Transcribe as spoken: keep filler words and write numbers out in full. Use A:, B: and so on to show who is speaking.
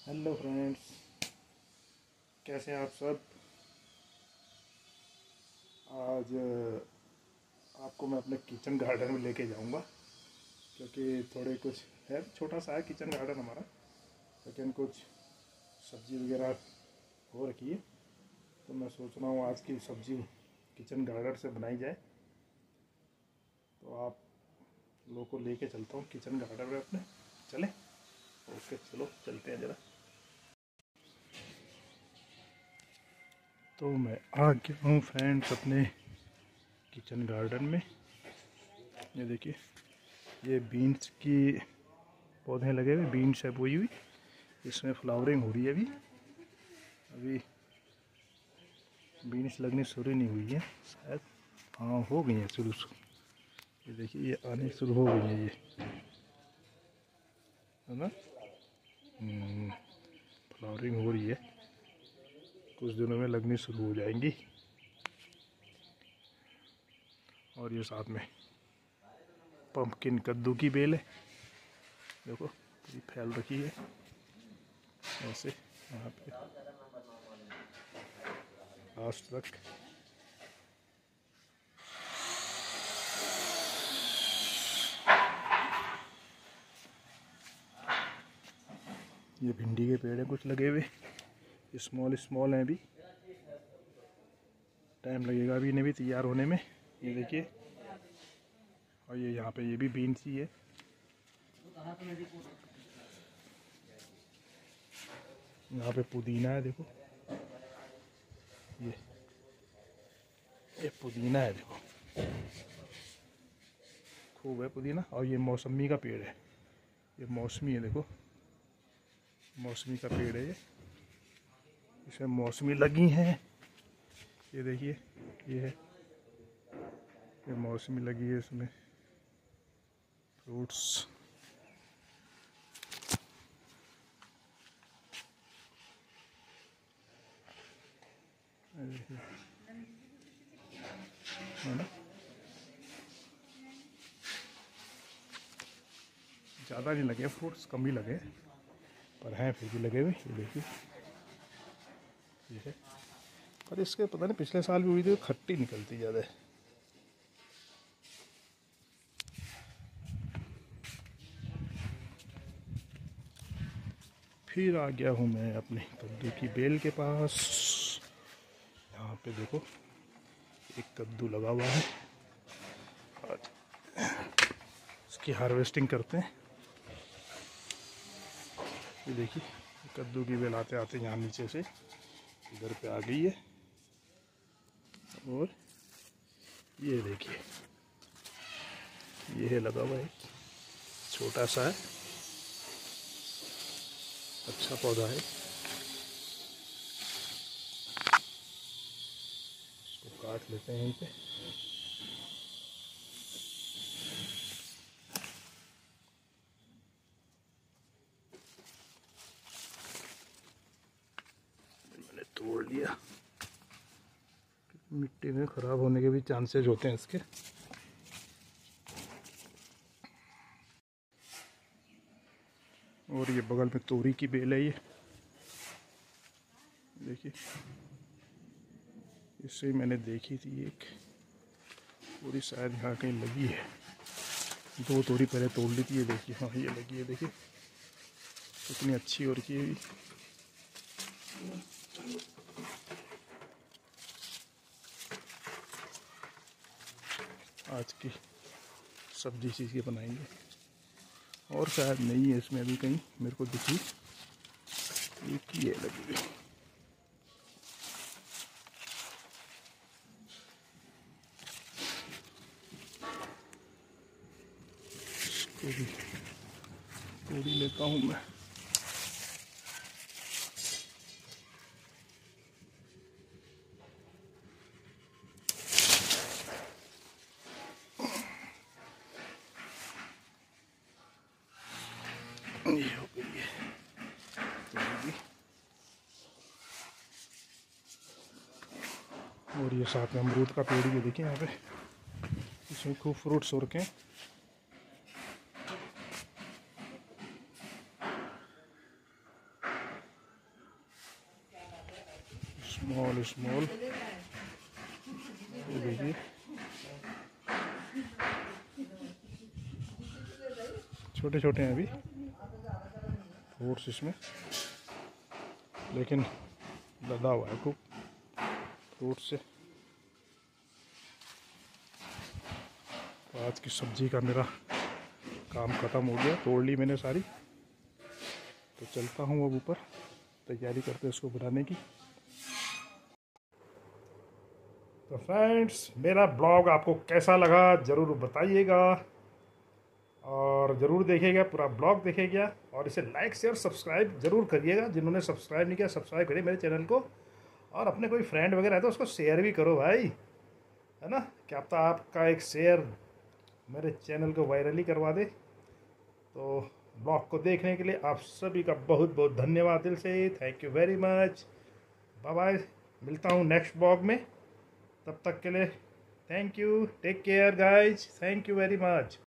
A: Hello friends, कैसे हैं आप सब। आज अ, आपको मैं अपने किचन गार्डन में लेके जाऊंगा, क्योंकि थोड़े कुछ है, छोटा सा है किचन गार्डन हमारा, लेकिन कुछ सब्ज़ी वगैरह हो रखी है। तो मैं सोच रहा हूँ आज की सब्ज़ी किचन गार्डन से बनाई जाए। तो आप लोगों को लेके चलता हूँ किचन गार्डन में अपने। चलें? ओके, चलो चलते हैं ज़रा। तो मैं आ गया हूँ फ्रेंड्स अपने किचन गार्डन में। ये देखिए, ये बीन्स की पौधे लगे हुए, बीन्स है बोई हुई, इसमें फ्लावरिंग हो रही है। अभी अभी बीन्स लगनी शुरू नहीं हुई है शायद, हाँ हो गई है शुरू। ये देखिए, ये आने शुरू हो गई है, ये है ना, फ्लावरिंग हो रही है, कुछ दिनों में लगनी शुरू हो जाएंगी। और ये साथ में पंपकिन कद्दू की बेल है, देखो पूरी फैल रखी है ऐसे यहाँ पे लास्ट तक। ये भिंडी के पेड़ हैं कुछ लगे हुए, स्मॉल स्मॉल हैं, अभी टाइम लगेगा अभी इन्हें भी तैयार होने में। ये देखिए, और ये यहाँ पे ये भी बीन्स ही है। यहाँ पे पुदीना है, देखो ये ये पुदीना है, देखो खूब है पुदीना। और ये मौसमी का पेड़ है, ये मौसमी है, देखो मौसमी का पेड़ है ये, इसमें मौसमी लगी हैं। ये देखिए, ये है, ये मौसमी लगी है इसमें फ्रूट्स। है ना, ज़्यादा नहीं लगे फ्रूट्स, कम ही लगे, पर हैं फिर भी लगे हुए। ये देखिए, ये है, पर इसके पता नहीं पिछले साल भी हुई थी, खट्टी निकलती ज़्यादा है। फिर आ गया हूँ मैं अपने कद्दू की बेल के पास। यहाँ पे देखो एक कद्दू लगा हुआ है, और इसकी हार्वेस्टिंग करते हैं। ये देखिए, कद्दू की बेल आते आते यहाँ नीचे से इधर पे आ गई है। और ये देखिए, ये है लगा हुआ है, छोटा सा है, अच्छा पौधा है। इसको काट लेते हैं यहीं पे। मैंने तोड़ लिया, मिट्टी में खराब होने के भी चांसेस होते हैं इसके। और ये बगल में तोरी की बेल है, ये देखिए, इससे मैंने देखी थी एक तोरी, शायद यहाँ कहीं लगी है। दो तोरी पहले तोड़ ली थी, ये देखिए, हाँ ये लगी है, देखिए कितनी अच्छी हो रही है। आज की सब्जी चीज़ के बनाएंगे, और शायद नहीं है इसमें अभी कहीं, मेरे को दिखी एक ही है लगी हुई। तोड़ी तोड़ी लेता हूँ मैं। ये हो गई है तोड़ी। और ये साथ में अमरूद का पेड़ भी देखिए यहाँ पे, इसमें खूब फ्रूट्स हो रखे हैं। स्मॉल स्मॉल, ये देखिए छोटे छोटे हैं अभी फ्रूट्स इसमें, लेकिन लदा हुआ है खूब फ्रूट से। तो आज की सब्जी का मेरा काम ख़त्म हो गया, तोड़ ली मैंने सारी। तो चलता हूँ अब ऊपर, तैयारी करते हैं इसको बनाने की। तो फ्रेंड्स, मेरा ब्लॉग आपको कैसा लगा ज़रूर बताइएगा, और ज़रूर देखिएगा, पूरा ब्लॉग देखिएगा, और इसे लाइक शेयर सब्सक्राइब ज़रूर करिएगा। जिन्होंने सब्सक्राइब नहीं किया सब्सक्राइब करिए मेरे चैनल को, और अपने कोई फ्रेंड वगैरह है तो उसको शेयर भी करो भाई, है ना। क्या पता आपका एक शेयर मेरे चैनल को वायरल ही करवा दे। तो ब्लॉग को देखने के लिए आप सभी का बहुत बहुत धन्यवाद दिल से, thank you very much. Bye bye, मिलता हूँ नेक्स्ट ब्लॉग में, तब तक के लिए thank you, take care guys, thank you very much.